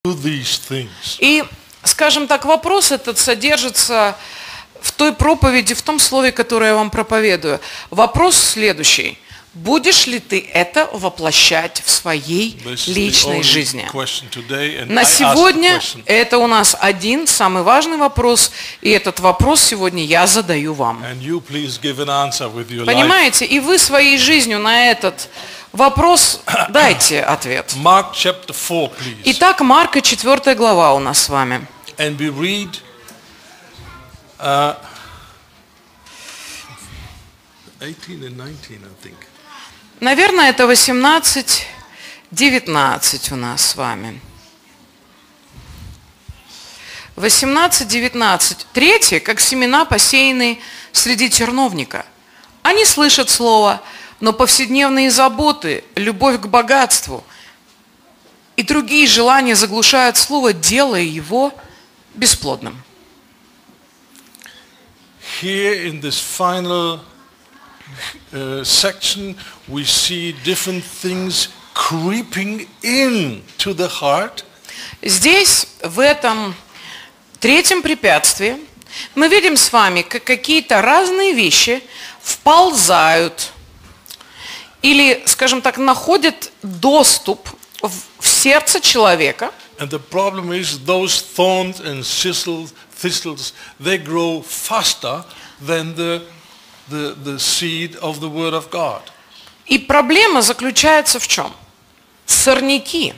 these things. И, скажем так, вопрос этот содержится в той проповеди, в том слове, которое я вам проповедую. Вопрос следующий. Будешь ли ты это воплощать в своей личной жизни? На сегодня это у нас один самый важный вопрос, и этот вопрос сегодня я задаю вам. Понимаете? И вы своей жизнью на этот вопрос дайте ответ. Итак, Марка 4 глава у нас с вами. And we read 18 and 19, I think. Наверное, это 18, 19 у нас с вами. 18, 19. Третье, как семена, посеянные среди терновника. Они слышат слово, но повседневные заботы, любовь к богатству и другие желания заглушают слово, делая его бесплодным. Here in this final section, we see different things creeping into the heart. Здесь, в этом третьем препятствии, мы видим с вами, как какие-то разные вещи вползают или, скажем так, находят доступ в сердце человека. And the problem is those thorns and thistles, they grow faster than the seed of the Word of God. И проблема заключается в чем? Сорняки,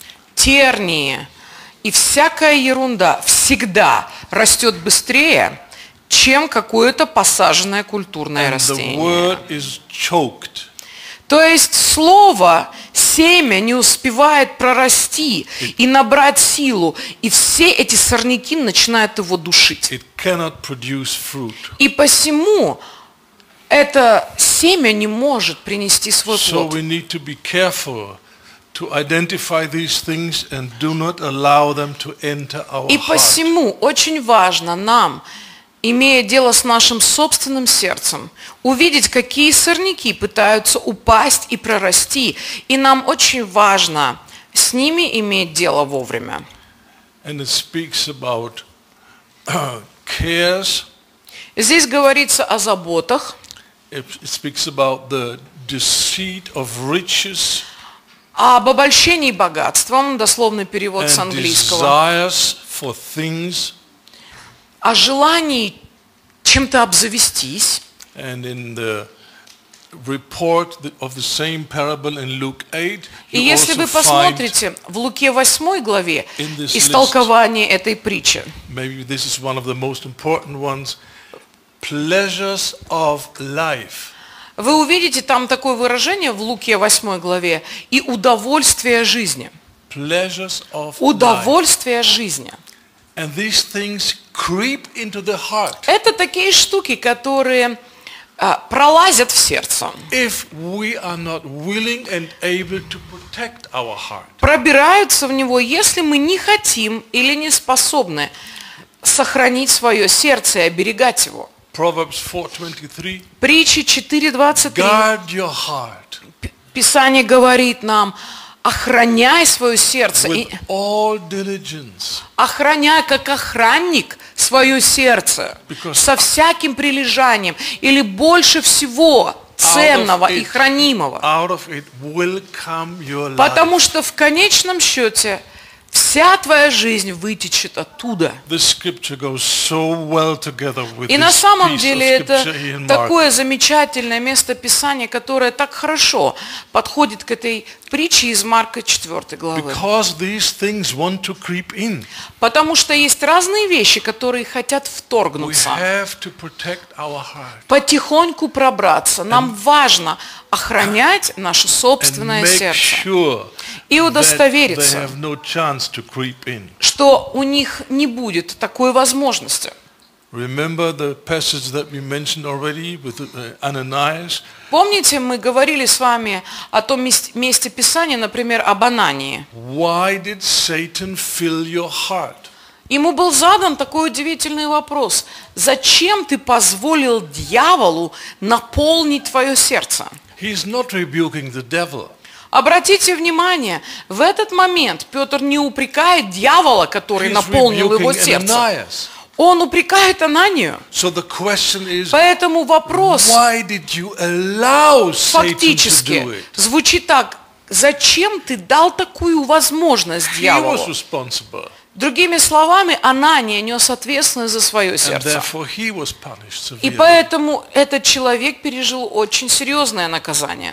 тернии и всякая ерунда всегда растет быстрее, чем какое-то посаженное культурное растение. The word is choked. То есть слово, семя не успевает прорасти и набрать силу, и все эти сорняки начинают его душить. It cannot produce fruit. И посему это семя не может принести свой So плод. we need to be careful to identify these things and do not allow them to enter our И heart. посему очень важно нам, имея дело с нашим собственным сердцем, увидеть, какие сорняки пытаются упасть и прорасти. И нам очень важно с ними иметь дело вовремя. And it speaks about cares. Здесь говорится о заботах, It speaks about the deceit of riches об обольщении богатством, дословный перевод с and английского, desires for things. о желании чем-то обзавестись. And in the report of the same parable in Luke 8, И you если also вы find, посмотрите в Луке 8 главе in this истолкование этой притчи, maybe this is one of the most important ones, pleasures of life. вы увидите там такое выражение в Луке 8 главе и удовольствие жизни. Pleasures of life. Удовольствие жизни. And these things creep into the heart. Это такие штуки, которые пролазят в сердце. If we are not willing and able to protect our heart. Пробираются в него, если мы не хотим или не способны сохранить свое сердце и оберегать его. Proverbs 4:23. Притчи 4:23. Guard your heart Писание говорит нам, охраняй свое сердце. with all diligence. Охраняй, как охранник, свое сердце. Because Со всяким прилежанием. Или больше всего ценного и хранимого. Out of it will come your life. Потому что в конечном счете вся твоя жизнь вытечет оттуда. This scripture goes so well together with И на this самом piece деле of это scripture here in Mark. такое замечательное место Писания, которое так хорошо подходит к этой притче из Марка 4 главы. Because these things want to creep in. Потому что есть разные вещи, которые хотят We вторгнуться. have to protect our heart. Потихоньку пробраться. Нам важно охранять наше And собственное make сердце. sure И that they удостовериться, have no chance to creep in. что у них не будет такой возможности. Remember the passage that we mentioned already with Ananias? Помните, мы говорили с вами о том месте Писания, например, об Анании. Why did Satan fill your heart? Ему был задан такой удивительный вопрос. Зачем ты позволил дьяволу наполнить твое сердце? He's not rebuking the devil. Обратите внимание, в этот момент Петр не упрекает дьявола, который He's наполнил его rebuking сердце. Ananias. Он упрекает Ананию. So the question is, Поэтому вопрос why did you allow Satan to do фактически it? звучит так: зачем ты дал такую возможность He was дьяволу? responsible, Другими словами, Анания нес ответственность за свое and сердце. therefore he was punished И severely. поэтому этот человек пережил очень серьезное наказание.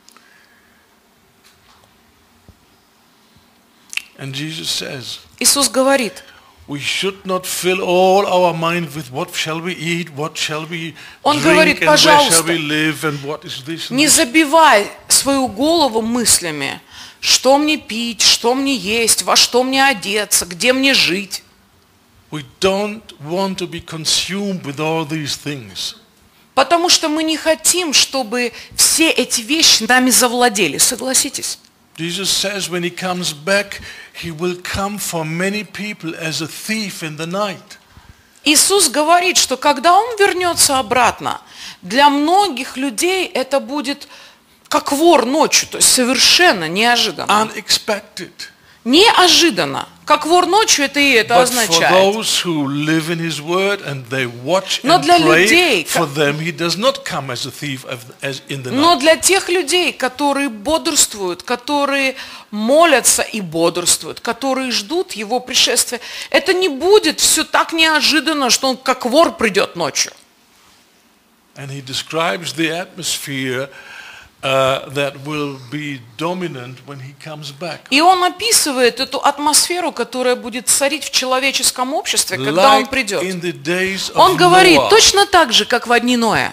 And Jesus says, Иисус говорит, we should not fill all our mind with what shall we eat, what shall we Он drink, говорит, and where shall пожалуйста, we live, and what is this and не this. забивай свою голову мыслями, что мне пить, что мне есть, во что мне одеться, где мне жить. We don't want to be consumed with all these things. Потому что мы не хотим, чтобы все эти вещи нами завладели. Согласитесь? Jesus says when he comes back, he will come for many people as a thief in the night. Иисус говорит, что когда Он вернется обратно, для многих людей это будет как вор ночью, то есть совершенно неожиданно. Unexpected. Неожиданно. Как вор ночью это и это But for означает. those who live in his word and they watch Но and для pray, людей, for them he does not come as a thief as in the Но night. для тех людей, которые бодрствуют, которые молятся и бодрствуют, которые ждут Его пришествия, это не будет все так неожиданно, что Он как вор придет ночью. And he describes the atmosphere that will be dominant when he comes back. И Он описывает эту атмосферу, которая будет царить в человеческом обществе, когда Он Like придет. in the days of Он говорит, Noah, точно так же, как в дни Ноя.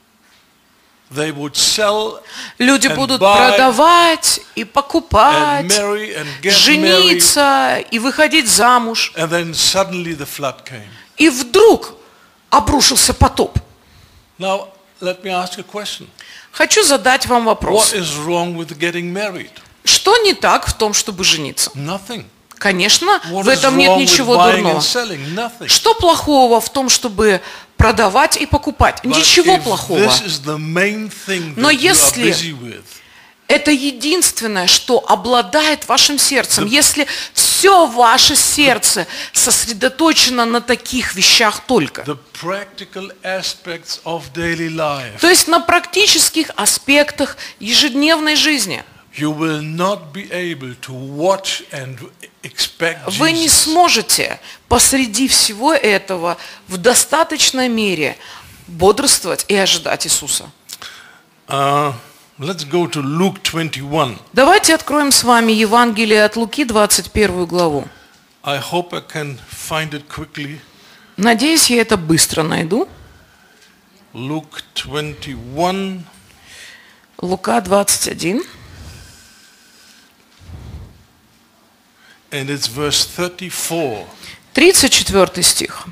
they would sell Люди and будут buy продавать и and покупать, marry and get married, жениться и выходить замуж. and then suddenly the flood came. И вдруг обрушился потоп. Now, let me ask a question. Хочу задать вам What вопрос. is wrong with getting married? Что не так в том, чтобы жениться? Nothing. Конечно, What в is этом нет wrong with ничего buying дурного. and selling? Nothing. Что плохого в том, чтобы продавать и покупать? But Ничего if плохого. this is the main thing Но that you are если busy with, это единственное, что обладает вашим сердцем. Если все ваше сердце сосредоточено на таких вещах только, the practical aspects of daily life, то есть на практических аспектах ежедневной жизни, you will not be able to watch and expect вы не Jesus. сможете посреди всего этого в достаточной мере бодрствовать и ожидать Иисуса. Let's go to Luke 21. Давайте откроем с вами Евангелие от Луки, 21 главу. I hope I can find it quickly. Надеюсь, я это быстро найду. Luke 21. Лука 21, And it's verse 34. 34 стих.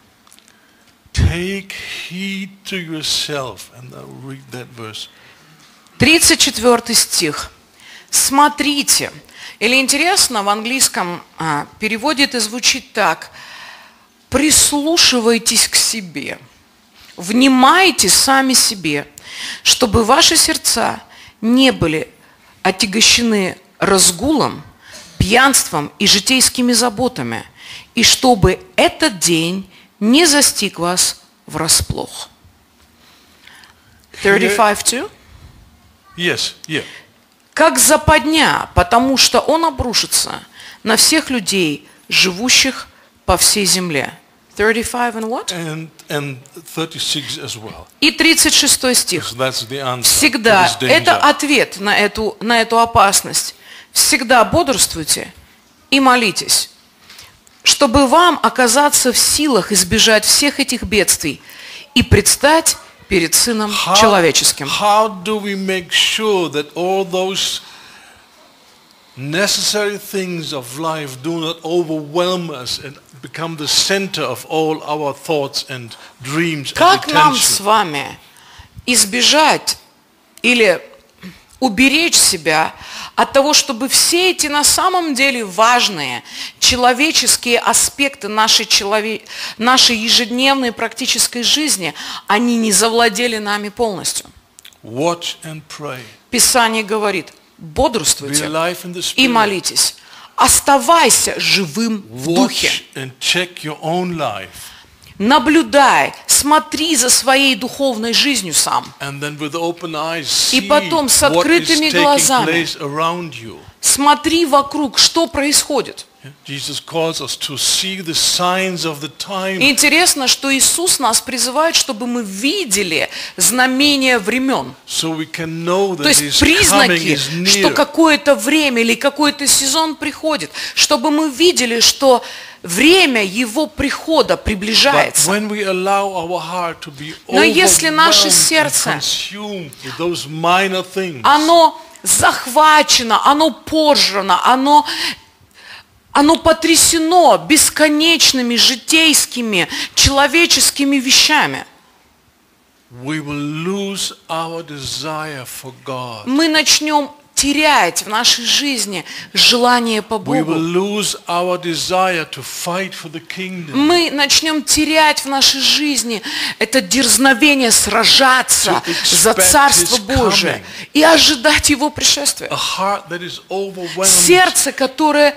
Take heed to yourself. And I'll read that verse. 34 стих. Смотрите. Или интересно, в английском переводе это звучит так. Прислушивайтесь к себе. Внимайте сами себе, чтобы ваши сердца не были отягощены разгулом, пьянством и житейскими заботами, и чтобы этот день не застиг вас врасплох. 35:2. Yes, yeah. Как западня, потому что он обрушится на всех людей, живущих по всей земле. 35 and what? And 36 as well. И 36 стих. So that's the answer. Всегда, to this это danger. ответ на эту опасность. Всегда бодрствуйте и молитесь, чтобы вам оказаться в силах избежать всех этих бедствий и предстать перед Сыном Человеческим. How do we make sure that all those necessary things of life do not overwhelm us and become the center of all our thoughts and dreams and Как нам с attention? вами избежать или уберечь себя от того, чтобы все эти на самом деле важные человеческие аспекты нашей ежедневной практической жизни, они не завладели нами полностью? Watch and pray. Писание говорит, бодрствуйте Be alive in the и Spirit. молитесь. Оставайся живым в духе. Watch and check your own life. Наблюдай, смотри за своей духовной жизнью сам. And then with open eyes И see потом с what is открытыми taking глазами place around you. Смотри вокруг, что происходит. Jesus calls us to see the signs of the time. Интересно, что Иисус нас призывает, чтобы мы видели знамения времен. So we can know То that есть His coming признаки, is что near. какое-то время или какой-то сезон приходит, чтобы мы видели, что время Его прихода But приближается. when we allow our heart to be Но если наше overwhelmed and сердце, consumed with those minor things, оно захвачено, оно пожрано, оно потрясено бесконечными житейскими, человеческими вещами, we will lose our desire for God. мы начнем терять в нашей жизни желание по We will Богу. lose our desire to fight for the kingdom. Мы начнем терять в нашей жизни это дерзновение сражаться To expect за Царство His Божие coming. и ожидать Его пришествия. A heart that is overwhelmed Сердце, которое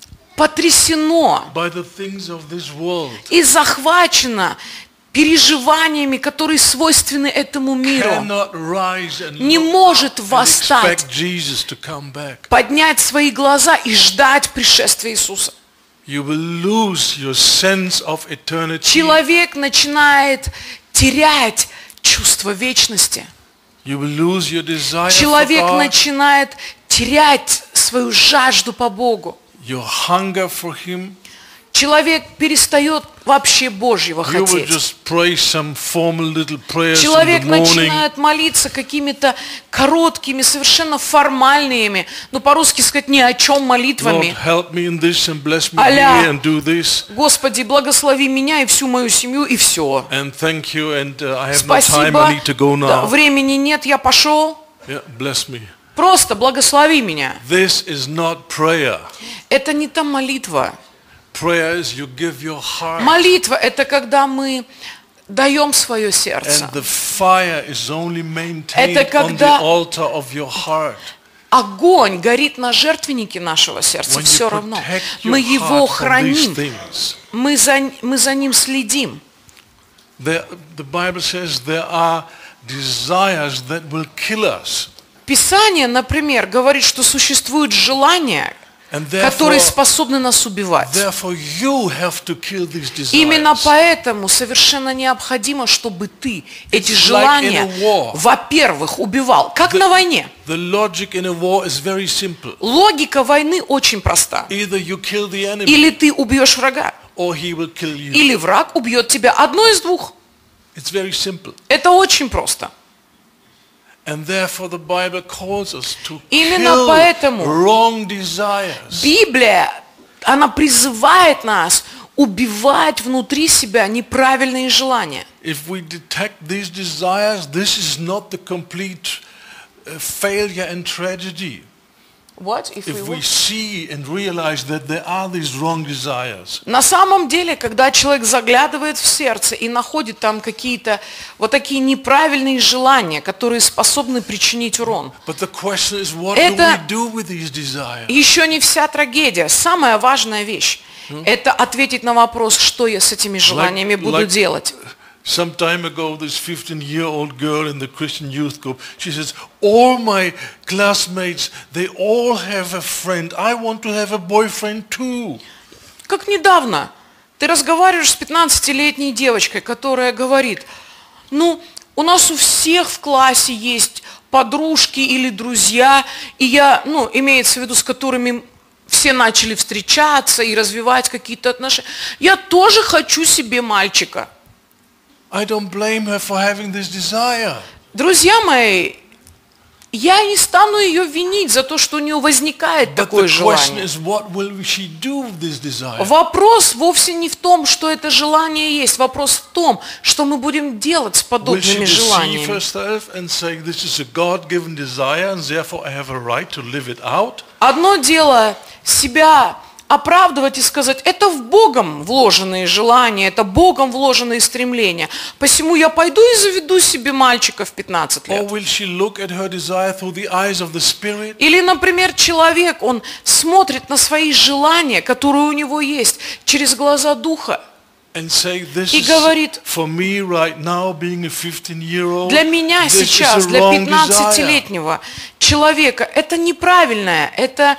потрясено by the things of this world и захвачено переживаниями, которые свойственны этому миру, cannot rise and не look может and восстать, expect Jesus to come back. поднять свои глаза и ждать пришествия Иисуса. You will lose your sense of eternity. Человек начинает терять чувство вечности. You will lose your desire for Человек God, начинает терять свою жажду по Богу. your hunger for Him. Человек перестает вообще Божьего You will хотеть. just pray some formal little prayers in Человек the morning. начинает молиться какими-то короткими, совершенно формальными, ну по-русски сказать, ни о чем Lord, молитвами. help me in this and bless me А-ля. here and do this. Господи, благослови меня и всю мою семью, и все. And thank you and I have no time, Спасибо, I need to go да, now. времени нет, я пошел. Yeah, bless me. Просто благослови меня. This is not prayer. Это не та молитва. Prayer is you give your heart Молитва – это когда мы даем свое сердце. and the fire is only maintained Это on the когда- altar of your heart. Огонь горит на жертвеннике нашего сердца, When все you равно. protect Мы your его heart from these храним, things. мы за ним следим. The Bible says there are desires that will kill us. Писание, например, говорит, что существуют желания, And которые therefore, способны нас убивать. you have to kill these desires. Именно поэтому совершенно необходимо, чтобы ты эти It's like желания, in a war. во-первых, убивал. Как на войне. The logic in a war is very simple. Логика войны очень проста. Either you kill the enemy Или ты убьешь врага, or he will kill you. или враг убьет тебя. Одно из двух. It's very simple. Это очень просто. And therefore the Bible calls us to Именно kill поэтому wrong desires. Библия, она призывает нас убивать внутри себя неправильные желания. If we detect these desires, this is not the complete failure and tragedy. What? If If we see and realize that there are these wrong desires. На самом деле, когда человек заглядывает в сердце и находит там какие-то вот такие неправильные желания, которые способны причинить урон, But the question is, what Это- do we do with these desires? еще не вся трагедия. Самая важная вещь – это ответить на вопрос, что я с этими желаниями буду делать. Some time ago, this 15-year-old girl in the Christian youth group, she says, all my classmates, they all have a friend. I want to have a boyfriend too. Как недавно ты разговариваешь с 15-летней девочкой, которая говорит, ну, у нас у всех в классе есть подружки или друзья, и я, ну, имеется в виду, с которыми все начали встречаться и развивать какие-то отношения. Я тоже хочу себе мальчика. I don't blame her for having this desire. Друзья мои, я не стану ее винить за то, что у нее возникает But такое the question желание. is, what will she do with this desire? Вопрос вовсе не в том, что это желание есть. Вопрос в том, что мы будем делать с Will she подобными deceive желаниями. herself and say, this is a God-given desire and therefore I have a right to live it out? Одно дело себя оправдывать и сказать, это в Богом вложенные желания, это Богом вложенные стремления. Посему я пойду и заведу себе мальчика в 15 Or лет. will she look at her desire through the eyes of the Spirit Или, например, человек, он смотрит на свои желания, которые у него есть, через глаза Духа. and say, this И is говорит, for me right now, being a 15-year-old, для меня this сейчас, is a для wrong desire. 15-летнего человека, это неправильное, это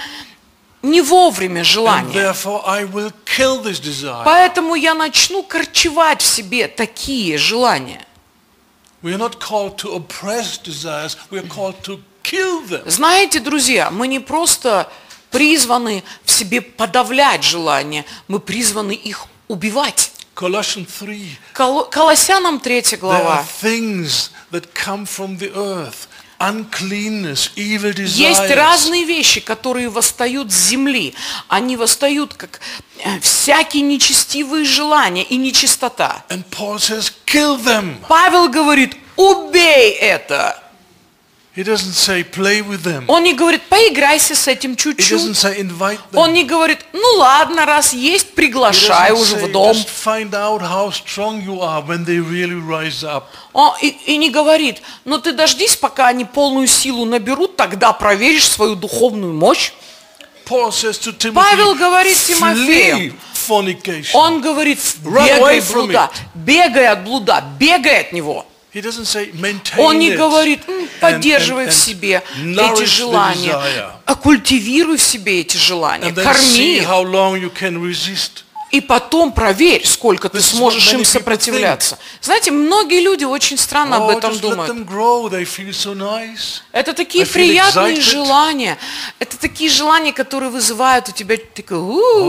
не вовремя And желание. therefore I will kill this desire. Поэтому я начну корчевать в себе такие желания. We are not called to oppress desires, we are called to kill them. Знаете, друзья, мы не просто призваны в себе подавлять желания, мы призваны их убивать. Colossians 3, Колоссянам 3 there are глава. things that come from the earth, uncleanness, evil Есть desires. разные вещи, которые восстают с земли. Они восстают как всякие нечестивые желания и нечистота. And Paul says, kill them. Павел говорит, убей это. He doesn't say play with them. Он не говорит, поиграйся с этим He doesn't чуть-чуть. say invite them. Он не говорит, ну ладно, раз есть, He приглашай doesn't уже в say, дом. just find out how strong you are when they really rise up. И не говорит, ну ты дождись, пока они полную силу наберут, тогда проверишь свою духовную мощь. Paul says to Timothy, Павел говорит flee Тимофею, fornication. он говорит, Run бегай away от from блуда, it. бегай от блуда, бегай от него. He doesn't say maintain Он не it говорит, поддерживай and в себе nourish эти the желания, desire. а культивируй в себе эти желания, and then корми see их. how long you can resist. И потом проверь, сколько ты This is сможешь what им many people сопротивляться. Знаете, многие люди очень странно об Oh, этом just let думают. them grow. They feel so nice. Это такие I feel приятные excited. желания. Это такие желания, которые вызывают у тебя такое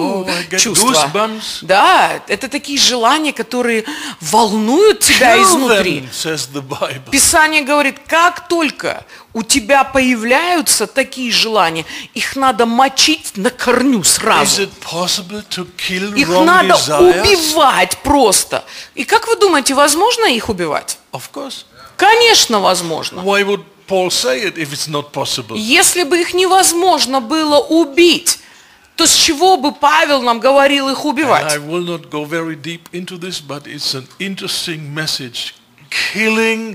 I get чувство. goosebumps. Да, это такие желания, которые волнуют тебя Kill изнутри. them, says the Bible. Писание говорит, как только у тебя появляются такие желания, их надо мочить на корню Is сразу. it possible to kill Их wrong надо desires? убивать просто. И как вы думаете, возможно их убивать? Of course. Конечно, возможно. Why would Paul say it if it's not possible? Если бы их невозможно было убить, то с чего бы Павел нам говорил их And I убивать? will not go very deep into this, but it's an interesting message. Killing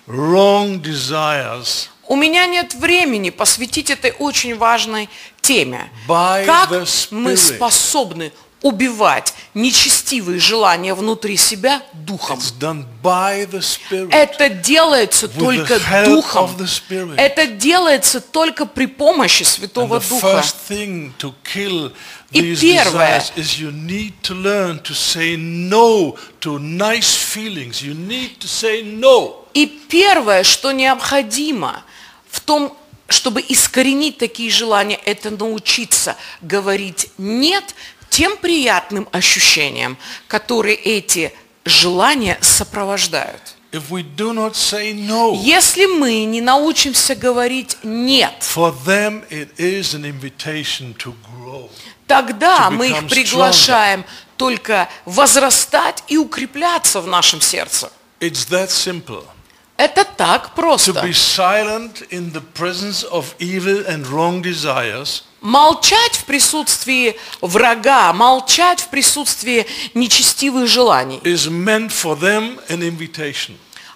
wrong desires У меня нет времени посвятить этой очень важной теме. by Как the мы Spirit. способны убивать нечестивые желания внутри себя духом? It's done by the Spirit. Это делается With только the help духом. of the Spirit. Это делается только при помощи And Святого the Духа. first thing to kill И these первое. desires is you need to learn to say no to nice feelings. You need to say no. И первое, что необходимо в том, чтобы искоренить такие желания, это научиться говорить «нет» тем приятным ощущениям, которые эти желания сопровождают. If we do not say no, Если мы не научимся говорить «нет», for them it is an invitation to grow. тогда To мы их become приглашаем только возрастать и укрепляться в нашем сердце. It's that simple. Это так To просто. be silent in the presence of evil and wrong desires Молчать в присутствии врага, молчать в присутствии нечестивых желаний is meant for them an invitation.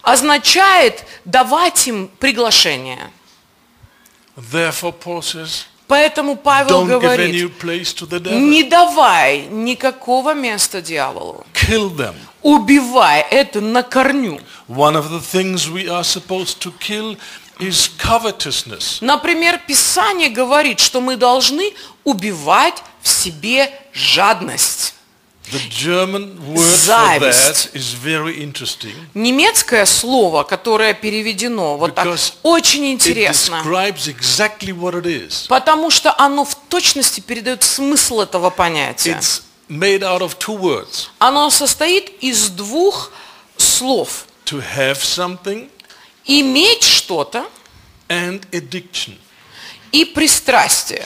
означает давать им приглашение. Therefore, Paul says, Поэтому Павел don't give any говорит, place to the devil. не давай никакого места дьяволу. Kill them. Убивай это на корню. One of the things we are supposed to kill is covetousness. Например, Писание говорит, что мы должны убивать в себе жадность. The German word for Зависть. that is very interesting Немецкое слово, которое переведено вот так, because очень it интересно. describes exactly what it is. Потому что оно в точности передает смысл этого понятия. It's made out of two words. Оно состоит из двух слов. To have something Иметь что-то and addiction. и пристрастие.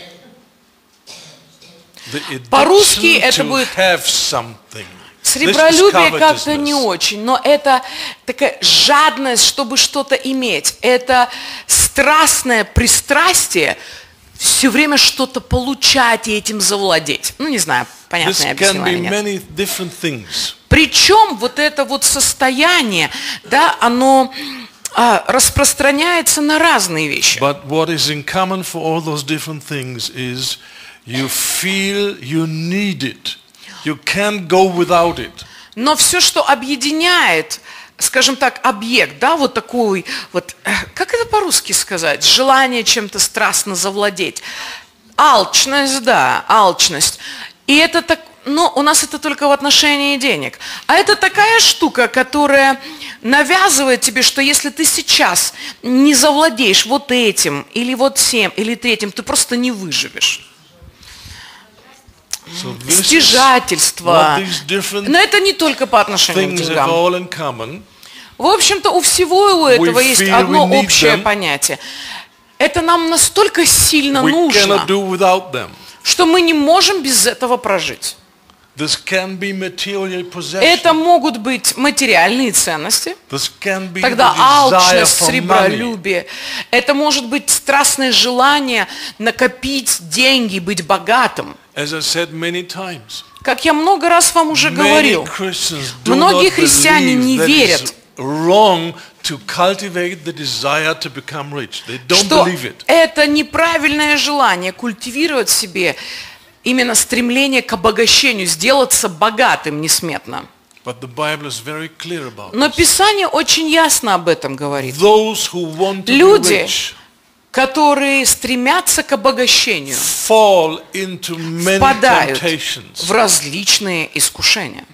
The По-русски addiction это to будет have something. Сребролюбие This is как-то не covetousness. очень, но это такая жадность, чтобы что-то иметь. Это страстное пристрастие все время что-то получать и этим завладеть. Ну, не знаю, понятно This я can объяснила be или нет. many different things. Причем вот это вот состояние, да, оно распространяется на разные вещи. But what is in common for all those different things is you feel you need it. You can't go without it. Но все, что объединяет, скажем так, объект, да, вот такой вот, как это по-русски сказать, желание чем-то страстно завладеть. Алчность, да, алчность. И это так, но у нас это только в отношении денег. А это такая штука, которая навязывает тебе, что если ты сейчас не завладеешь вот этим, или вот тем, или третьим, ты просто не выживешь. So this is Стяжательство. what these different Но это не только по отношению к things have деньгам. all in common. В общем-то, у всего и у этого есть feel одно we need общее them. понятие. Это нам настолько сильно We нужно, cannot do without them. что мы не можем без этого прожить. This can be material Это possession. могут быть материальные ценности, This can be тогда the desire алчность, for money. сребролюбие. Это может быть страстное желание накопить деньги, быть богатым. As I said many times, Как я много раз вам уже many говорил, Christians do многие not христиане не believe that верят, it's wrong to cultivate the desire to become rich. They don't что believe it. это неправильное желание культивировать в себе именно стремление к обогащению, сделаться богатым несметно. But the Bible is very clear about Но this. Писание очень ясно об этом говорит. Those who want to be Люди, rich которые стремятся к обогащению, fall into many впадают temptations. в различные искушения.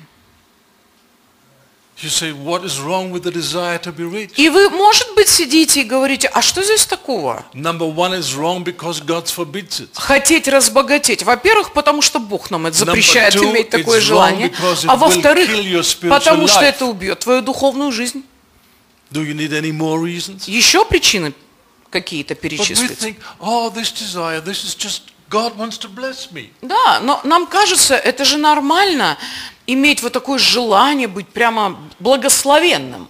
You say, what is wrong with the desire to be rich? И вы, может быть, сидите и говорите, а что здесь такого? Number one is wrong because God forbids it. Хотеть разбогатеть. Во-первых, потому что Бог нам это запрещает Number two, иметь такое it's желание. wrong because it А will во-вторых, kill your spiritual потому что life. это убьет твою духовную жизнь. Do you need any more reasons? Еще причины какие-то But we перечислить? think, oh, this desire, this is just, God wants to bless me. Да, но нам кажется, это же нормально иметь вот такое желание быть прямо благословенным.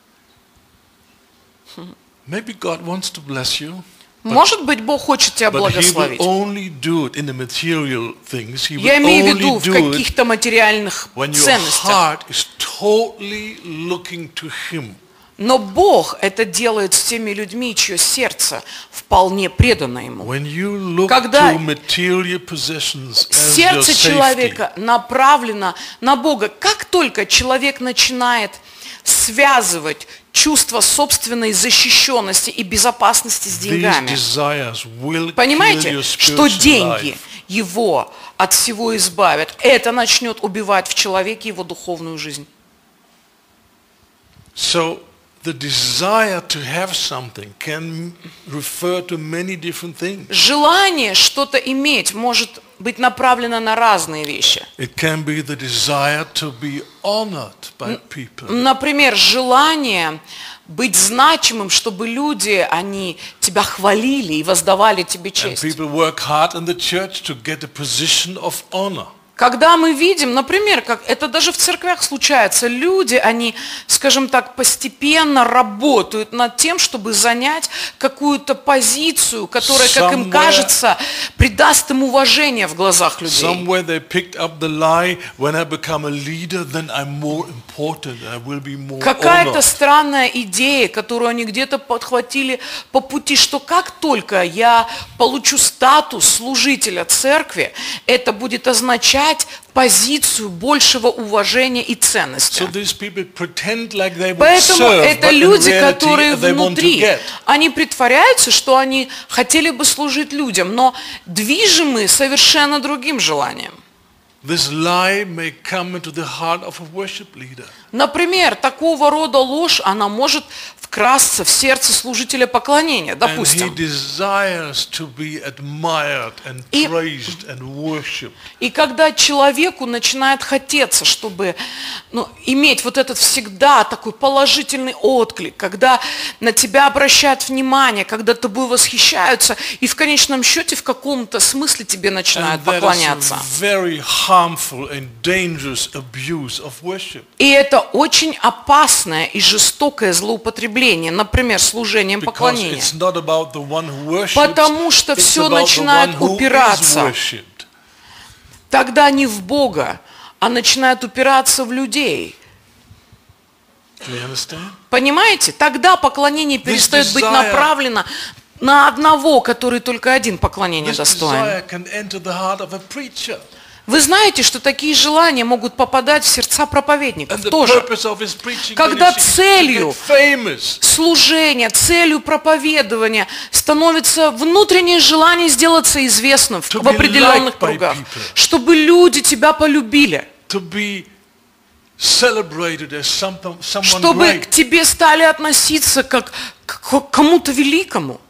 Maybe God wants to bless you, Может быть, Бог хочет тебя but He will благословить. only do it in the material things. He Я will имею в only виду в do it каких-то материальных when your ценностях. heart is totally looking to Him. Но Бог это делает с теми людьми, чье сердце вполне предано Ему. When you look Когда to material possessions as your Сердце safety, человека направлено на Бога. Как только человек начинает связывать чувство собственной защищенности и безопасности с these деньгами, desires will kill понимаете, your что spiritual деньги life. его от всего избавят, это начнет убивать в человеке его духовную жизнь. So the desire to have something can refer to many different things. Желание что-то иметь может быть направлено на разные вещи. It can be the desire to be honored by people. Например, желание быть значимым, чтобы люди, они тебя хвалили и воздавали тебе And честь. people work hard in the church to get a position of honor. Когда мы видим, например, как это даже в церквях случается, люди, они, скажем так, постепенно работают над тем, чтобы занять какую-то позицию, которая, как им Somewhere- кажется, придаст им уважение в глазах людей. Somewhere they picked up the lie, when I become a leader, then I'm more important, I will be more Какая-то honored. странная идея, которую они где-то подхватили по пути, что как только я получу статус служителя церкви, это будет означать позицию большего уважения и ценности. So these people pretend like they would Поэтому serve, это but in люди, reality которые they want to внутри, get. они притворяются, что они хотели бы служить людям, но движимы совершенно другим желанием. This lie may come into the heart of a worship leader. Например, такого рода ложь, она может вкрасться в сердце служителя поклонения, And he допустим. desires to be admired and И- praised and worshipped. И когда человеку начинает хотеться, чтобы иметь вот этот всегда такой положительный отклик, когда на тебя обращают внимание, когда тобой восхищаются, и в конечном счете в каком-то смысле тебе начинают And that is поклоняться. a very harmful and dangerous abuse of worship. И это очень опасное и жестокое злоупотребление, например, служением Because поклонения. it's not about the one who worships, Потому что it's все about the начинает one who is упираться worshipped. тогда не в Бога, а начинает упираться в людей. Do you understand? Понимаете? Тогда поклонение перестает быть desire- направлено на одного, который только один поклонения This достоин. desire can enter the heart of a preacher. Вы знаете, что такие желания могут попадать в сердца проповедников And the тоже. purpose of his preaching Когда then is to целью get famous. Служение, целью проповедования становится внутреннее желание сделаться известным To в be определенных liked by кругах, people. чтобы люди тебя полюбили, To be celebrated as someone чтобы great. к тебе стали относиться как к кому-то великому.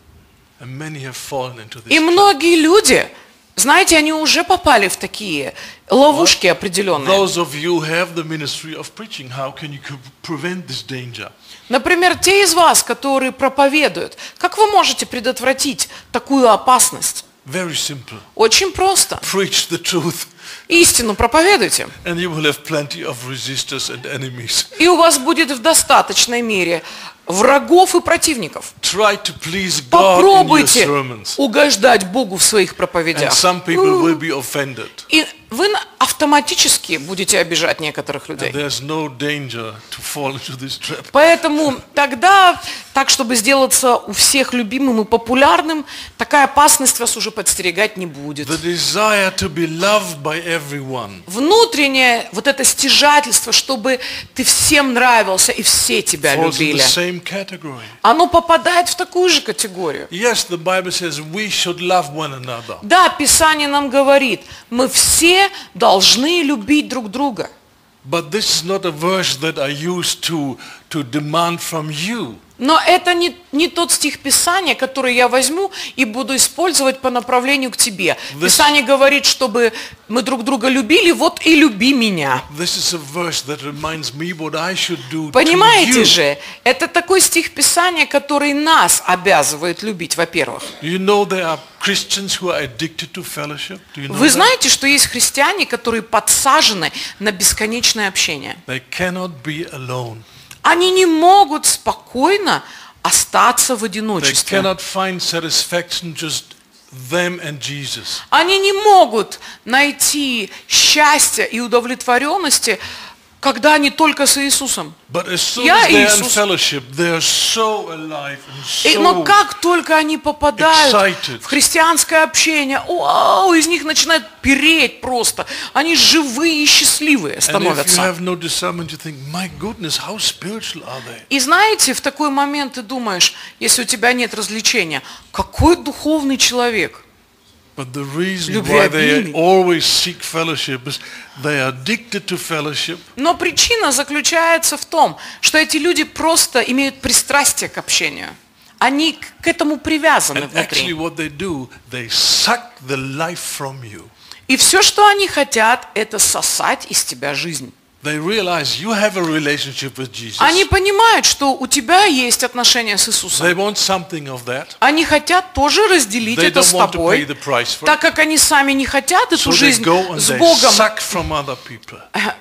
And many have fallen into this И trap. многие люди, знаете, они уже попали в такие ловушки определенные. Those of you who have the ministry of preaching, how can you prevent this danger? Например, те из вас, которые проповедуют, как вы можете предотвратить такую опасность? Very simple. Очень просто. Preach the truth, Истину проповедуйте. and you will have plenty of resistors and enemies. И у вас будет в достаточной мере врагов и противников. Try to please God in your Попробуйте sermons. угождать Богу в своих And проповедях. some people will be offended. И вы автоматически будете обижать некоторых And людей. there's no danger to fall into this trap. Поэтому тогда, так чтобы сделаться у всех любимым и популярным, такая опасность вас уже подстерегать не будет. The desire to be loved by everyone Внутреннее вот это стяжательство, чтобы ты всем нравился и все тебя falls in the любили, same category. оно попадает в такую же категорию. Yes, the Bible says we should love one another. Да, Писание нам говорит, мы все должны любить друг друга. But this is not a verse that I use to demand from you. Но это не тот стих Писания, который я возьму и буду использовать по направлению к тебе. Писание говорит, чтобы мы друг друга любили, вот и люби меня. This is a verse that reminds me what I should do to Понимаете you. же, это такой стих Писания, который нас обязывает любить, во-первых. You know there are Christians who are addicted to fellowship. Do you know Вы that? знаете, что есть христиане, которые подсажены на бесконечное общение. They cannot be alone. Они не могут спокойно остаться в They одиночестве. cannot find satisfaction just them and Jesus. Они не могут найти счастья и удовлетворенности, когда они только с Иисусом. But as soon Я as they're in Иисус. fellowship, they are so alive and Но so как только они попадают excited. в христианское общение, вау, из них начинает переть просто. Они живые и счастливые And if you становятся. have no discernment, you think, my goodness, how spiritual are they? И знаете, в такой момент ты думаешь, если у тебя нет развлечения, какой духовный человек. But the reason why they Любвеобильный. always seek fellowship is they are addicted to fellowship. Но причина заключается в том, что эти люди просто имеют пристрастие к общению. Они к этому привязаны And actually внутри. what they do, they suck the life from you. И все, что они хотят, это сосать из тебя жизнь. They realize you have a relationship with Jesus. Они понимают, что у тебя есть отношения с Иисусом. They want something of that. Они хотят тоже разделить They это don't с want to pay тобой, the price for так it. как они сами не хотят эту So they жизнь go and с they Богом, suck from other people.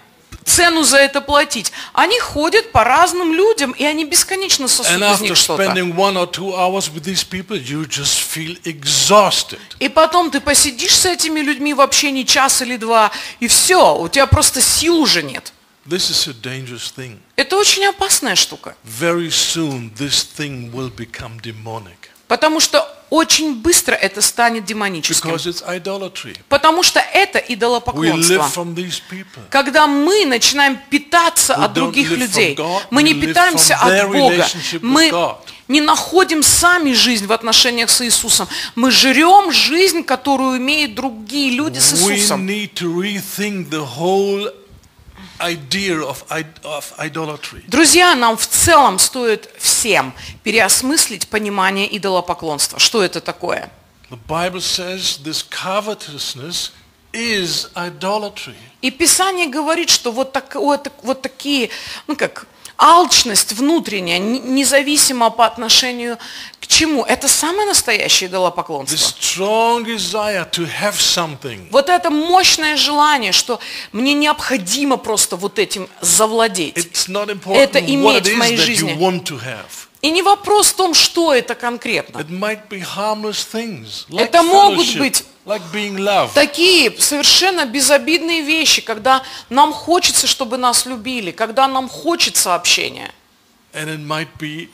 цену за это платить. Они ходят по разным людям, и они бесконечно сосут And из after них что-то. spending 1 or 2 hours with these people, you just feel exhausted. И потом ты посидишь с этими людьми в общении час или два, и все, у тебя просто сил уже нет. This is a dangerous thing. Это очень опасная штука, Very soon this thing will become demonic. потому что очень быстро это станет демоническим. Because it's idolatry. Потому что это We live идолопоклонство. from these people. Когда мы начинаем питаться We от don't других live людей, from God, мы не we live питаемся from their от Бога, relationship with мы God. не находим сами жизнь в отношениях с Иисусом, мы жрем жизнь, которую имеют другие люди с We Иисусом. need to rethink the whole idea of idolatry. Друзья, нам в целом стоит всем переосмыслить понимание идолопоклонства. Что это такое? The Bible says this covetousness is idolatry. И Писание говорит, что вот такие, алчность внутренняя, независимо по отношению к чему, это самое настоящее The идолопоклонство. strong desire to have something. Вот это мощное желание, что мне необходимо просто вот этим завладеть. It's not Это important what иметь it в моей is that жизни. you want to have. И не вопрос в том, что это конкретно. It might be harmless things, like Это могут fellowship, быть like being loved. такие совершенно безобидные вещи, когда нам хочется, чтобы нас любили, когда нам хочется общения. And it might be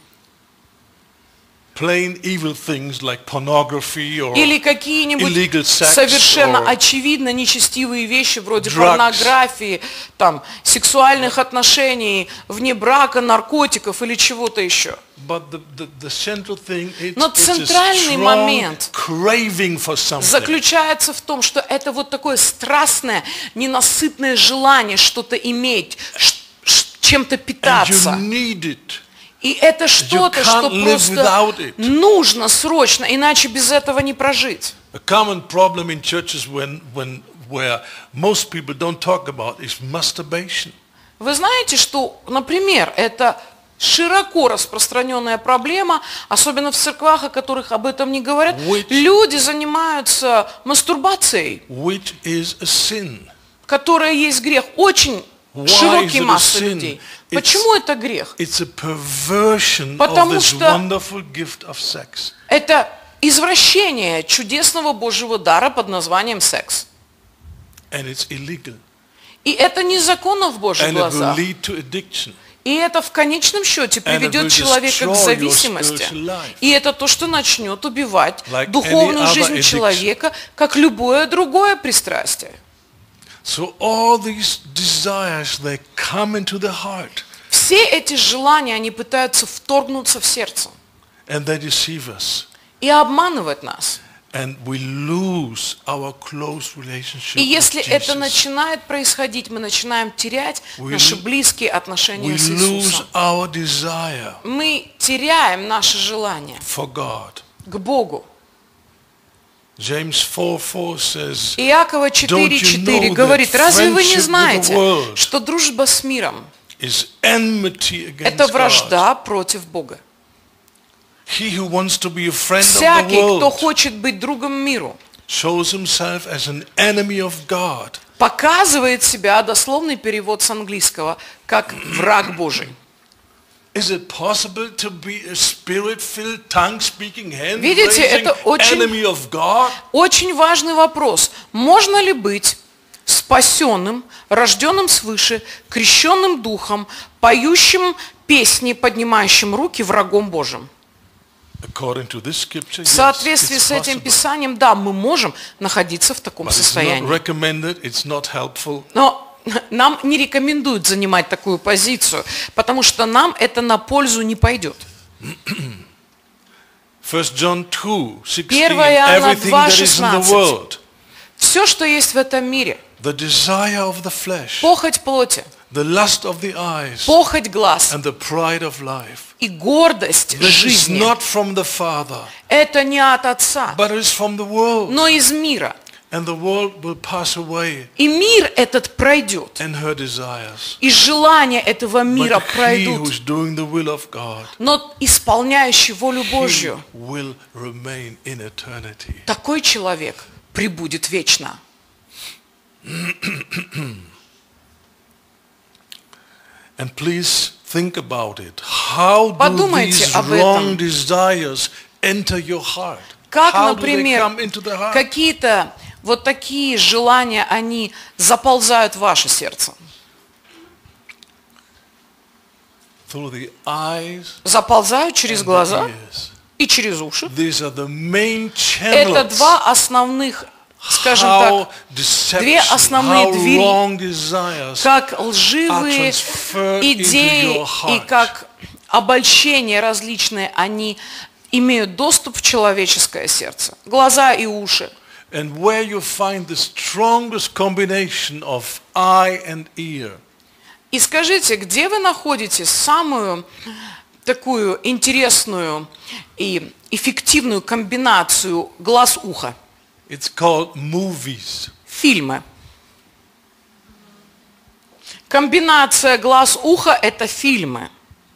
plain evil things like pornography or Или какие-нибудь illegal sex совершенно or очевидно нечестивые вещи, вроде drugs. порнографии, сексуальных отношений, вне брака, наркотиков или чего-то еще. But the central thing is Но it's a центральный strong момент craving for something. заключается в том, что это вот такое страстное, ненасытное желание что-то иметь, чем-то And you питаться. need it. И это что-то, что can't live просто without it. нужно срочно, иначе без этого не прожить. A common problem in churches where most people don't talk about is masturbation. Вы знаете, что, например, это широко распространенная проблема, особенно в церквах, о которых об этом не говорят. Люди занимаются мастурбацией, Which is a sin. которая есть грех. Очень Why широкие is it a массы sin? людей. It's- Почему это грех? It's a perversion of Потому this что- wonderful gift of sex. Это извращение чудесного Божьего дара под названием секс. And it's illegal. И это незаконно в Божьих And it will глазах. lead to addiction. И это в конечном счете приведет will человека к destroy your зависимости. spiritual life. И это то, что начнет убивать Like духовную any other жизнь addiction. человека, как любое другое пристрастие. So all these desires, they come into the heart Все эти желания, они пытаются вторгнуться в сердце and they deceive us. и обманывать нас. And we lose our close relationship И если with это Jesus. начинает происходить, мы начинаем терять We наши lo- близкие отношения We с lose Иисусом. our desire Мы теряем наше желание for God. к Богу. James 4:4 says, Иакова Don't you 4:4 know говорит, that разве вы не friendship with the знаете, world что дружба с миром is enmity – это against God. вражда против Бога? He who wants to be a friend of the Всякий, кто world хочет быть другом миру, shows himself as an enemy of God. показывает себя, дословный перевод с английского, как враг Божий. Is it possible to be a spirit-filled, tongue-speaking, Видите, hand-raising это очень- enemy of God? Очень важный вопрос. Можно ли быть спасенным, рожденным свыше, крещенным духом, поющим песни, поднимающим руки врагом Божьим? According to this scripture, В yes, соответствии it's с этим possible. писанием, да, мы можем находиться в таком But it's not состоянии. recommended, it's not helpful. Но нам не рекомендуют занимать такую позицию, потому что нам это на пользу не пойдет. 1 John 2:16, 1 Иоанна everything that is in the 2:16. world, Все, что есть в этом мире, the desire of the flesh, похоть плоти, the lust of the eyes, похоть глаз and the pride of life. и гордость This is жизни, not from the Father, это не от Отца, but is from the world. но из мира. And the world will pass away И мир этот пройдет, and her desires. и желания этого мира But he who пройдут, is doing the will of God, но исполняющий волю he Божью, will remain in eternity. такой человек пребудет вечно. And please think about it. How do Подумайте these об wrong этом. desires enter your heart? Как, How do they например, come into the heart? какие-то вот такие желания, они заползают в ваше сердце? Through the eyes Заползают через and the глаза ears. и через уши. These are the main Это channels. два основных, скажем How так, deception, две основные how двери, wrong desires как are лживые transferred into идеи your и heart. как обольщения различные, они имеют доступ в человеческое сердце. Глаза и уши. And where you find the strongest combination of eye and ear И скажите, где вы находите самую такую интересную и эффективную комбинацию глаз-ухо? it's called movies, фильмы. Комбинация глаз-ухо – это фильмы.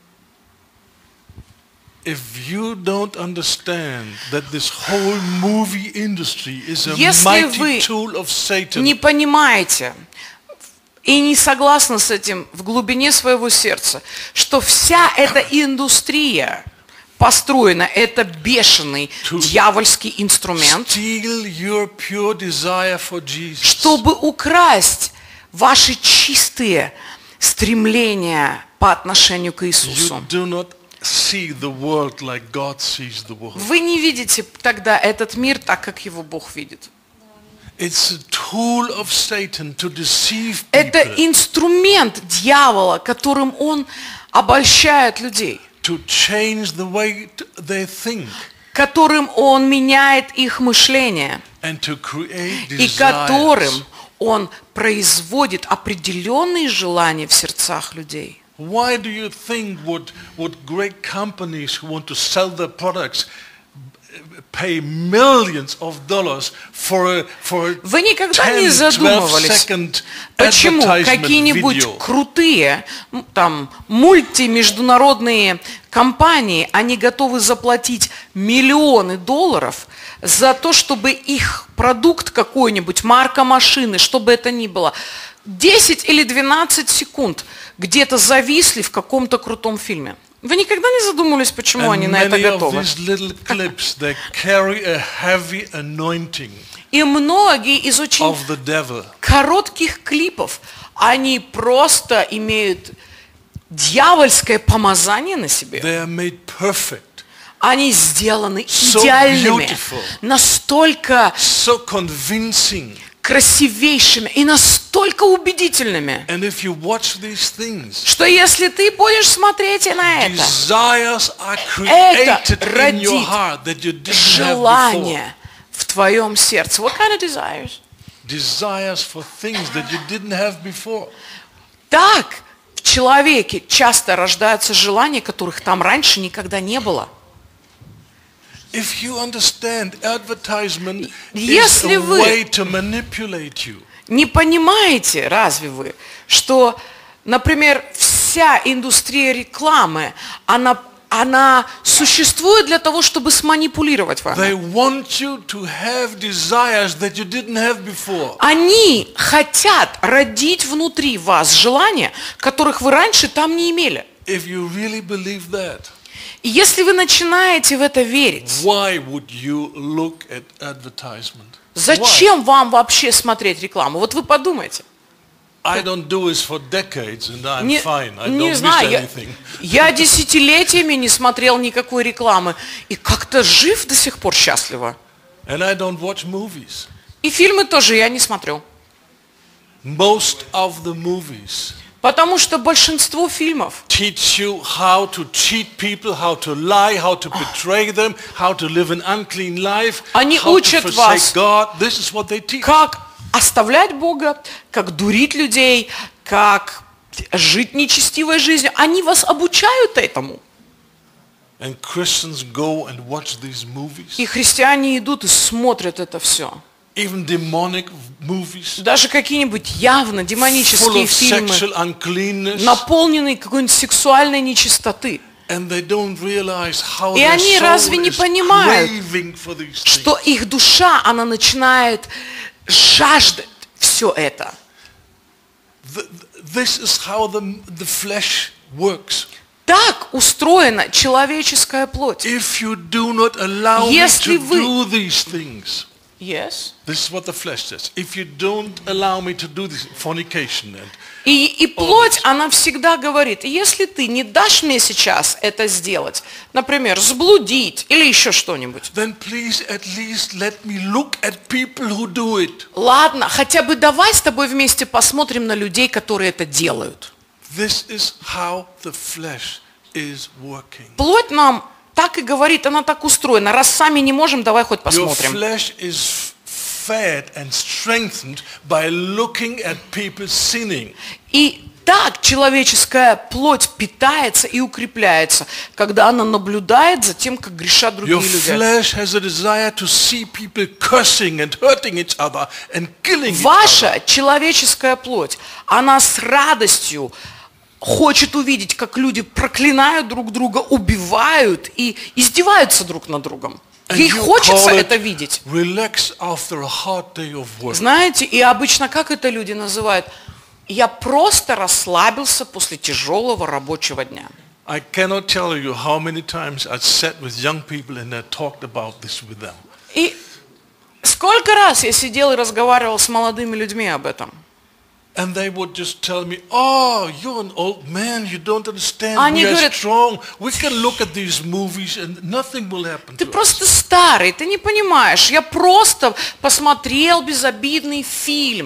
If you don't understand that this whole movie industry is a Если mighty вы tool of Satan, не понимаете и не согласны с этим в глубине своего сердца, что вся эта индустрия построена, это бешеный дьявольский инструмент, steal your pure desire for Jesus, чтобы украсть ваши чистые стремления по отношению к Иисусу. you do not see the world like God sees the world. Вы не видите тогда этот мир так, как его Бог видит. It's a tool of Satan to deceive Это people, инструмент дьявола, которым он обольщает людей, to change the way they think, которым он меняет их мышление and to create и desires. которым он производит определенные желания в сердцах людей. Why do you think what great companies who want to sell their products pay millions of dollars for a Вы никогда не 10-12 задумывались, second почему advertisement какие-нибудь video? крутые там мультимеждународные компании, они готовы заплатить миллионы долларов за то, чтобы их продукт какой-нибудь, марка машины, чтобы это ни было, 10 или 12 секунд где-то зависли в каком-то крутом фильме. Вы никогда не задумывались, почему они And на это many of готовы? these little clips, they carry a heavy anointing И многие из очень of the devil. коротких клипов, они просто имеют дьявольское помазание на себе. They are made perfect, Они сделаны So идеальными, beautiful. настолько so convincing. красивейшими и настолько убедительными, And if you watch these things, что если ты будешь смотреть и на это, desires are это created in your родит heart that you didn't have before. желание в твоем сердце. What kind of desires? Desires for things that you didn't have before. Так в человеке часто рождаются желания, которых там раньше никогда не было. If you understand, advertisement is Если a вы way to manipulate you. не понимаете, разве вы, что, например, вся индустрия рекламы, она существует для того, чтобы сманипулировать вами? They want you to have desires that you didn't have before. Они хотят родить внутри вас желания, которых вы раньше там не имели. If you really believe that, И если вы начинаете в это верить, why would you look at advertisement? Why? зачем вам вообще смотреть рекламу? Вот вы подумайте. I don't do this for decades and I'm Не, fine. I не don't miss знаю, anything. я десятилетиями не смотрел никакой рекламы и как-то жив до сих пор счастливо. And I don't watch movies. И фильмы тоже я не смотрю. Most of the movies Потому что большинство фильмов teach you how to cheat people, how to lie, how to betray them, how to live an unclean life, Они how to учат вас, forsake God. This is what they teach. как оставлять Бога, как дурить людей, как жить нечестивой жизнью. Они вас обучают этому. And Christians go and watch these movies, И христиане идут и смотрят это все. even demonic movies, Даже какие-нибудь явно full демонические of фильмы, sexual uncleanness, наполненные какой-нибудь сексуальной нечистоты. and they don't realize how И their они soul разве не is понимают, craving for these things. что их душа, она начинает жаждать все это. This is how the flesh works. Так устроена человеческая плоть. If you do not allow me Если to вы- do these things, Yes. this is what the flesh says. If you don't allow me to do this, fornication and И плоть, она всегда говорит, если ты не дашь мне сейчас это сделать, например, заблудить или еще что-нибудь, then please at least let me look at people who do it. ладно, хотя бы давай с тобой вместе посмотрим на людей, которые это делают. This is how the flesh is working. Плоть нам так и говорит, она так устроена. Раз сами не можем, давай хоть Your посмотрим. flesh is fed and strengthened by looking at people sinning. И Так человеческая плоть питается и укрепляется, когда она наблюдает за тем, как грешат другие Your люди. flesh has a desire to see people cursing and hurting each other and killing each other. Ваша человеческая плоть, она с радостью хочет увидеть, как люди проклинают друг друга, убивают и издеваются друг над другом. And Ей you хочется call это it видеть. relax after a hard day of work. Знаете, и обычно как это люди называют? Я просто расслабился после тяжелого рабочего дня. I cannot tell you how many times I sat with young people and I talked about this with them. И сколько раз я сидел и разговаривал с молодыми людьми об этом. And they would just tell me, oh, you're an old man, you don't understand, Они we are говорят, strong, we can look at these movies and nothing will happen Ты to us. просто старый, ты не понимаешь. Я просто посмотрел безобидный фильм.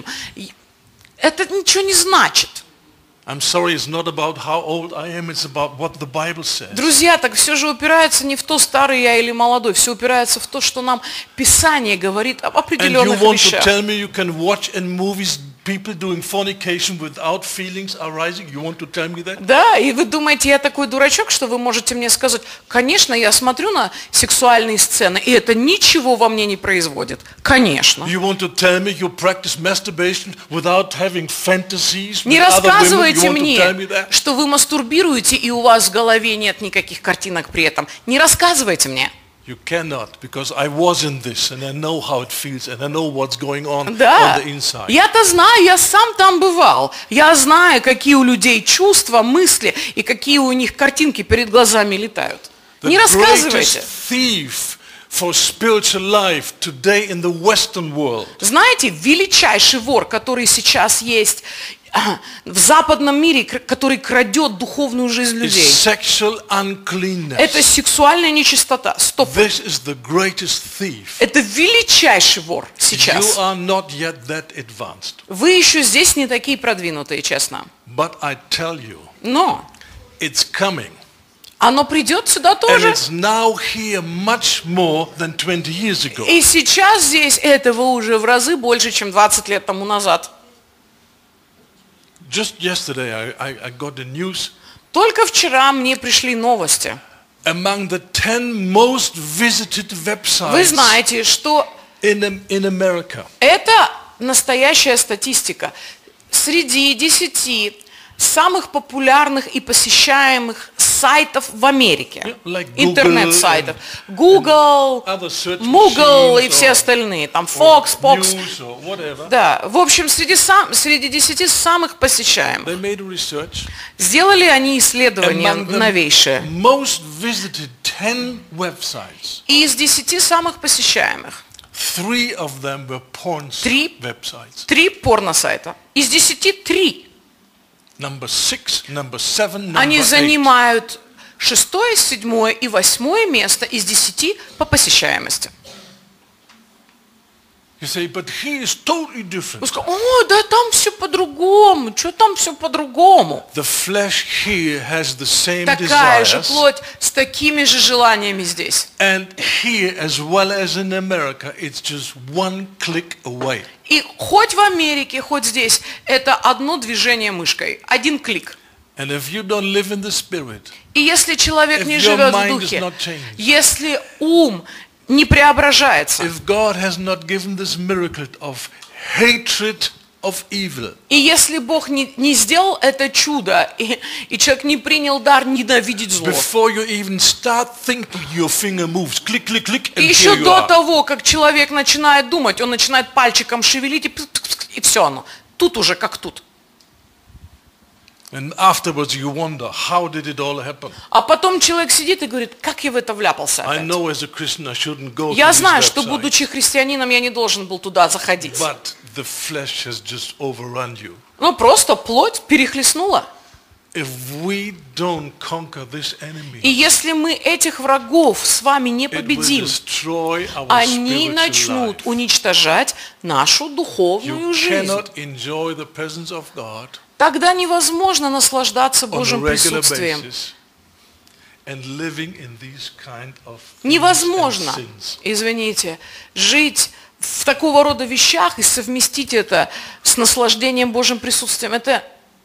Это ничего не значит. I'm sorry, it's not about how old I am, it's about what the Bible says. Друзья, так все же упирается не в то, старый я или молодой. Все упирается в то, что нам Писание говорит об And you определенных want to вещах. tell me you can watch in movies people doing fornication without feelings arising? You want to tell me that? Да, и вы думаете, я такой дурачок, что вы можете мне сказать, конечно, я смотрю на сексуальные сцены, и это ничего во мне не производит. Конечно. You want to tell me you practice masturbation without having fantasies with Не other women? рассказывайте You want to tell me мне, that? что вы мастурбируете, и у вас в голове нет никаких картинок при этом. Не рассказывайте мне. You cannot, because I was in this and I know how it feels and I know what's going on Да, the inside. я-то знаю, я сам там бывал. Я знаю, какие у людей чувства, мысли и какие у них картинки перед глазами летают. The Не рассказывайте. greatest thief for spiritual life today in the Western world Знаете, величайший вор, который сейчас есть в западном мире, который крадет духовную жизнь is людей, sexual uncleanness. это сексуальная нечистота. Стоп. This is the greatest thief. Это величайший вор You сейчас. are not yet that advanced. Вы еще здесь не такие продвинутые, честно. But I tell you, Но it's coming. оно придет сюда And тоже. it's now here much more than 20 years ago. И сейчас здесь этого уже в разы больше, чем 20 лет тому назад. Just yesterday I got the news. Только вчера мне пришли новости. Among the 10 most visited Вы websites знаете, что in America, это настоящая статистика. Среди 10 самых популярных и посещаемых сайтов в Америке, Yeah, like Google интернет-сайтов, Google, other search Google и machines все or- остальные, там Fox, Fox, news or whatever, да, в общем, среди 10 самых посещаемых. they made a research. Сделали они исследование Among the новейшее. most visited 10 websites, И из 10 самых посещаемых 3 of them were porn Три. websites. 3 порно-сайта. Из 10 3. Number 6, number 7, number Они 8. занимают 6, 7 и 8 место из 10 по посещаемости. You say, but he is totally Вы different. скажете, о, да там все по-другому. Что там все по-другому? The flesh here has the same Такая же desires, плоть с такими же желаниями здесь. and here as well as in America, it's just one click away. И хоть в Америке, хоть здесь, это одно движение мышкой, один клик. And if you don't live in the Spirit, И если человек If не your живет в mind is духе, not changed. если ум не преображается, if God has not given this miracle of hatred of evil, и если Бог не сделал это чудо, и человек не принял дар ненавидеть зло, before you even start thinking, your finger moves, click, click, click, и and еще here you до are. того, как человек начинает думать, он начинает пальчиком шевелить, и все оно. Тут уже как тут. And afterwards you wonder, how did it all happen? А потом человек сидит и говорит, как я в это вляпался I опять? know as a Christian I shouldn't go to Я this знаю, что, website, будучи христианином, я не должен был туда заходить. but the flesh has just overrun you. Ну, просто плоть перехлестнула. If we don't conquer this enemy, И если мы этих врагов с вами не it will победим, destroy our они spiritual начнут life. уничтожать нашу You духовную жизнь. cannot enjoy the presence of God Тогда невозможно наслаждаться on a Божьим regular присутствием. basis and living in these kind of things Невозможно, and sins. извините, жить в такого рода вещах и совместить это с наслаждением Божьим присутствием. Это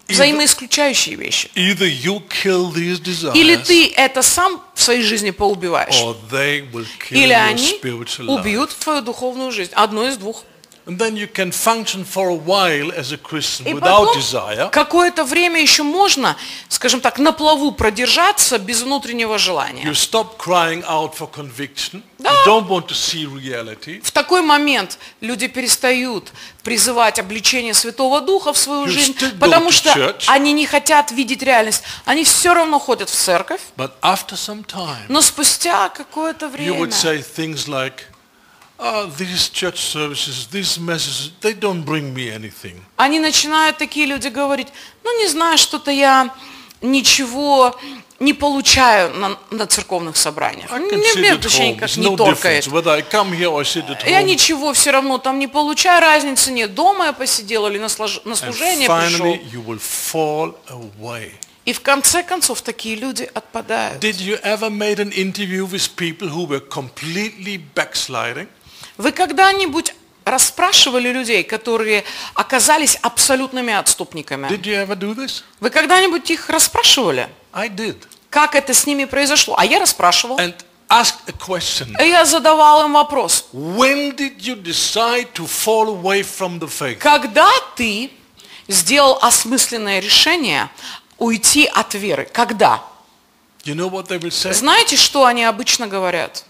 взаимоисключающие вещи. Either you kill these Или desires, ты это сам в своей жизни поубиваешь, or they will kill или your они spiritual life. убьют твою духовную жизнь. Одно из двух. And then you can function for a while as a Christian И without потом desire. какое-то время еще можно, скажем так, на плаву продержаться без внутреннего желания. You stop crying out for conviction. You don't want to see reality. В такой момент люди перестают призывать обличение Святого Духа в свою You жизнь, still go потому to что church. они не хотят видеть реальность. Они все равно ходят в церковь, But after some time, но спустя какое-то you would время say things like, these church services, these messages, they don't bring me anything. они начинают, такие люди, говорить: ну не знаю, что-то я ничего не получаю на церковных собраниях. I can Мне sit в at душе home. никак It's не no торкает. difference whether I come here or sit at Я home. ничего все равно там не получаю, разницы нет. Дома я посидел или на And служение finally, пришел. you will fall away. И в конце концов такие люди отпадают. Did you ever made an interview with people who were completely backsliding? Вы когда-нибудь расспрашивали людей, которые оказались абсолютными отступниками? Did you ever do this? Вы когда-нибудь их расспрашивали? I did. Как это с ними произошло? А я расспрашивал. And asked a question. И я задавал им вопрос. When did you decide to fall away from the faith? Когда ты сделал осмысленное решение уйти от веры? Когда? You know what they will say? Знаете, что они обычно говорят?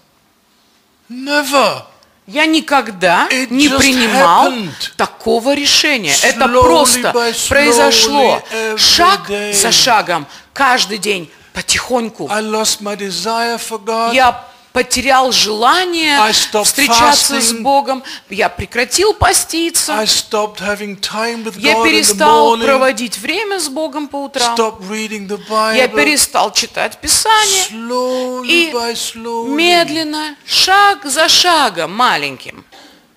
Never. Я никогда It не just принимал happened. такого решения. Это Slowly просто by slowly, произошло every шаг day. за шагом, каждый день, потихоньку. I lost my desire for God. Я потерял желание I stopped встречаться с fasting. Богом. Я прекратил поститься. I stopped having time with Я God in the перестал morning. проводить время с Богом по утрам. Stopped reading the Я Bible. перестал читать Писание. Slowly И by slowly. медленно, шаг за шагом, маленьким.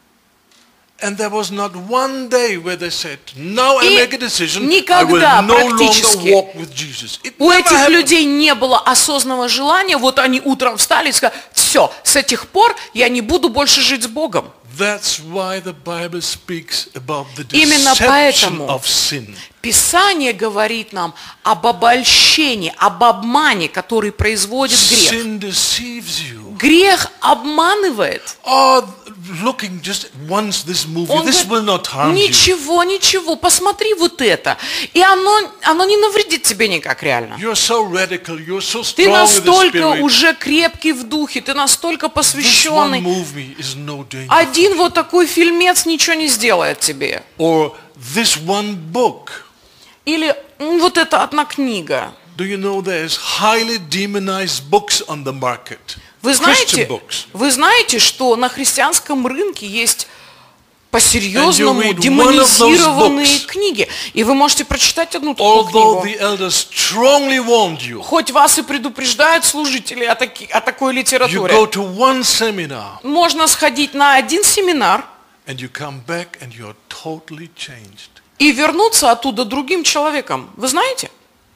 And there was not one day where they said, now I И make a decision, I will никогда no longer практически walk with Jesus. It У never этих happened. людей не было осознанного желания, вот они утром встали и сказали: все, с этих пор я не буду больше жить с Богом. That's why the Bible speaks about the Именно deception поэтому of sin. Писание говорит нам об обольщении, об обмане, который производит грех. Sin deceives you. Грех обманывает. Oh, looking just once this movie, Он this will говорит: not harm you. ничего, посмотри вот это. И оно не навредит тебе никак реально. You're so radical, you're so Ты strong in the настолько spirit. уже крепкий в духе, ты настолько This one посвященный. movie is no danger. Один вот такой фильмец ничего не сделает тебе. Or this one book. Или вот эта одна книга. Do you know there's highly demonized books on the market? Вы Christian books. знаете, что на христианском рынке есть по-серьезному And you read демонизированные one of those books. книги. И вы можете прочитать одну такую Although книгу. the elders strongly warned you, Хоть вас и предупреждают служители о такой you литературе. go to one seminar Можно сходить на один семинар and you come back and you're totally changed. и вернуться оттуда другим человеком. Вы знаете?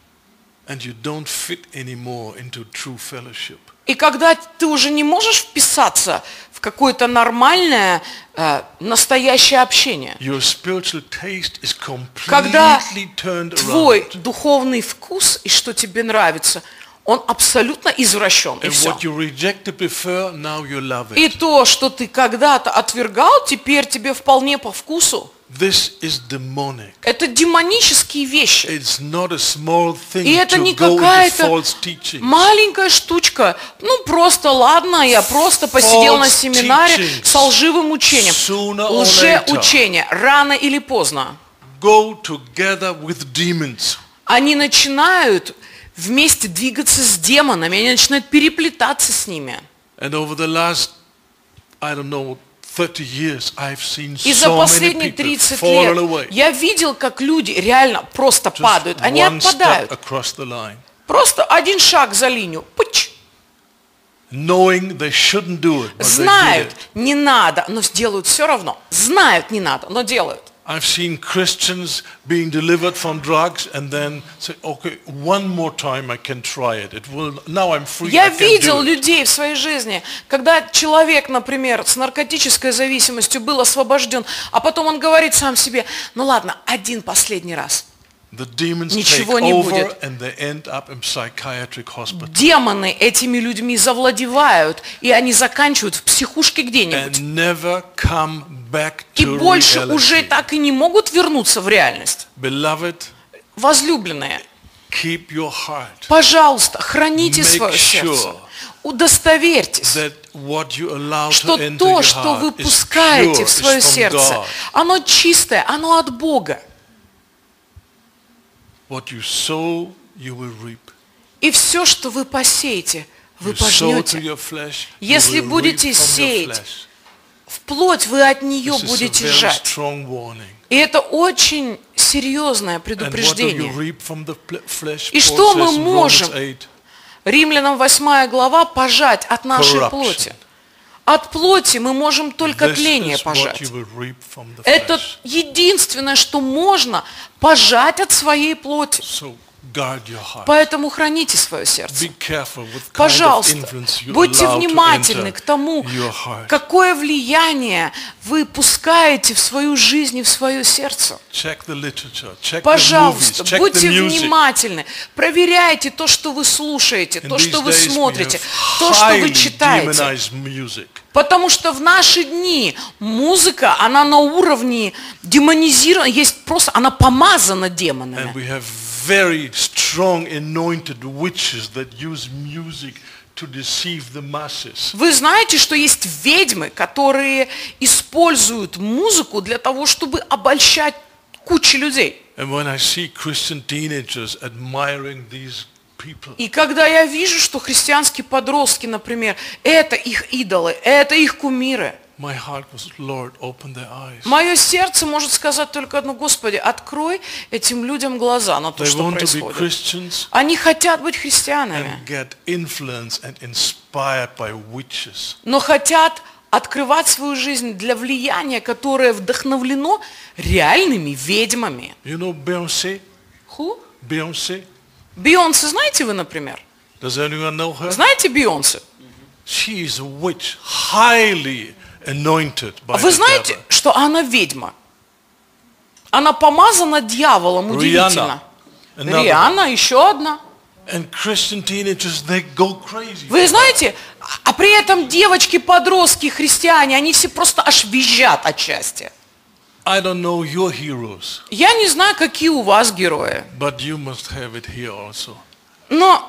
And you don't fit anymore into true fellowship. И когда ты уже не можешь вписаться в какое-то нормальное, настоящее общение, Your spiritual taste is когда completely turned твой around. духовный вкус и что тебе нравится, он абсолютно извращен, и And все. what you rejected before, now you love И it. то, что ты когда-то отвергал, теперь тебе вполне по вкусу. This is demonic. Это демонические вещи. It's not a small thing И это to не go into какая-то false teaching. маленькая штучка. Ну, просто ладно, я просто посидел на False семинаре teachings. с лживым учением. Sooner or Лжеучение. Рано или поздно. Go together with demons. Они начинают вместе двигаться с демонами, они начинают переплетаться с ними. And over the last, I don't know, 30 years, I've seen И за so many последние people 30 fallen лет away. я видел, как люди реально просто Just падают. Они one step отпадают. across the line. Просто один шаг за линию. Пыч. Knowing they shouldn't do it, but they did Знают, it. не надо, но сделают все равно. Знают, не надо, но делают. I've seen Christians being delivered from drugs and then say, okay, one more time I can try it. Now I'm free, Я I can видел do it. людей в своей жизни, когда человек, например, с наркотической зависимостью был освобожден, а потом он говорит сам себе: ну ладно, один последний раз. The demons take Ничего не over будет. and they end up in psychiatric hospital. Демоны этими людьми завладевают, и они заканчивают в психушке где-нибудь. And never come back И to больше уже reality. так и не могут вернуться в реальность. Beloved, Возлюбленные, keep your heart. пожалуйста, храните Make свое sure сердце. Удостоверьтесь, That what you allow что to enter то, your что вы heart is пускаете pure, в свое is from сердце, God. оно чистое, оно от Бога. What you sow, you will reap. И все, что вы посеете, вы You sow to пожнете. your flesh, you Если will reap будете from your сеять, flesh. в плоть вы от нее This is a будете very жать. strong warning. И это очень серьезное And what do you предупреждение. reap from the flesh? И Paul что мы says in Romans можем? 8, Римлянам 8 глава пожать от нашей Corruption. плоти. От плоти мы можем только this тление is what пожать. you will reap from the Это flesh. единственное, что можно пожать от своей плоти. So guard your heart. Поэтому храните свое сердце. Be careful with kind of Пожалуйста, influence you будьте allow to внимательны enter к тому, your heart. какое влияние вы пускаете в свою жизнь и в свое сердце. Check the literature, check the movies, Пожалуйста, check будьте the music. внимательны, проверяйте то, что вы слушаете, In то, these что вы days we смотрите, have то, что вы highly читаете. demonized music. Потому что в наши дни музыка, она на уровне демонизирована, есть просто, она помазана And демонами. we have very strong anointed witches that use music to deceive the masses. Вы знаете, что есть ведьмы, которые используют музыку для того, чтобы обольщать кучу людей. And when I see Christian teenagers admiring these people, И когда я вижу, что христианские подростки, например, это их идолы, это их кумиры, my heart was, Lord, open their eyes. мое сердце может сказать только одно: Господи, открой этим людям глаза на то, They что want to be происходит. Christians Они хотят быть христианами, and get influenced and inspired by witches. но хотят открывать свою жизнь для влияния, которое вдохновлено реальными ведьмами. You know Beyonce? Who? Beyonce? Бейонсе знаете вы, например? Does anyone know her? Знаете Бейонсе? She is a witch, highly anointed by Вы the знаете, devil. что она ведьма? Она помазана дьяволом, удивительно. Another. Риhanna, еще одна. And Christian teenagers, they go crazy. Вы знаете, а при этом девочки-подростки, христиане, они все просто аж визжат от счастья. I don't know your heroes, Я не знаю, какие у вас герои, but you must have it here also. но,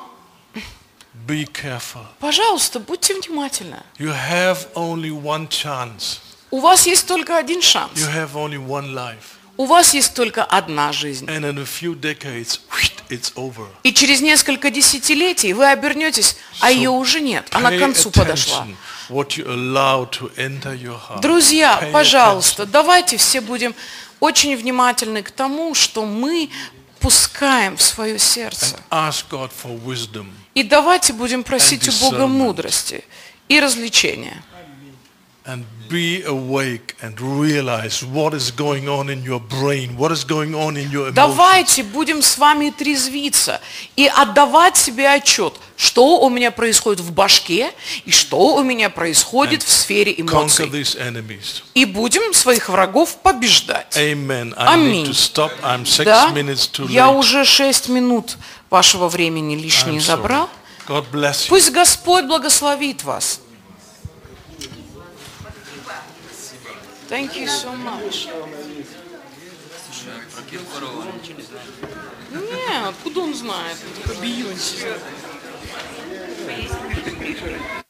Be careful. пожалуйста, будьте внимательны. You have only one chance. У вас есть только один шанс. You have only one life. У вас есть только одна жизнь. And in a few decades, it's over. И через несколько десятилетий вы обернетесь, а ее уже нет. Она к Pay концу подошла. attention what you allow to enter your heart. Друзья, Pay пожалуйста, давайте все будем очень внимательны к тому, что мы пускаем в свое сердце. attention. Ask God for wisdom. И давайте будем просить у Бога discernment. мудрости и развлечения. And be awake and realize what is going on in your brain, what is going on in your emotions. Давайте будем с вами трезвиться и отдавать себе отчет, что у меня происходит в башке и что у меня происходит в сфере Conquer эмоций. these enemies. И будем своих врагов побеждать. Amen. I Аминь. need to stop. I'm 6 Да, minutes too я late. уже 6 минут вашего времени лишние I'm sorry. забрал. God bless you. Пусть Господь благословит вас. Thank you so much. Про Киркорова ничего не знаешь? Нет, откуда он знает? Бейонсе.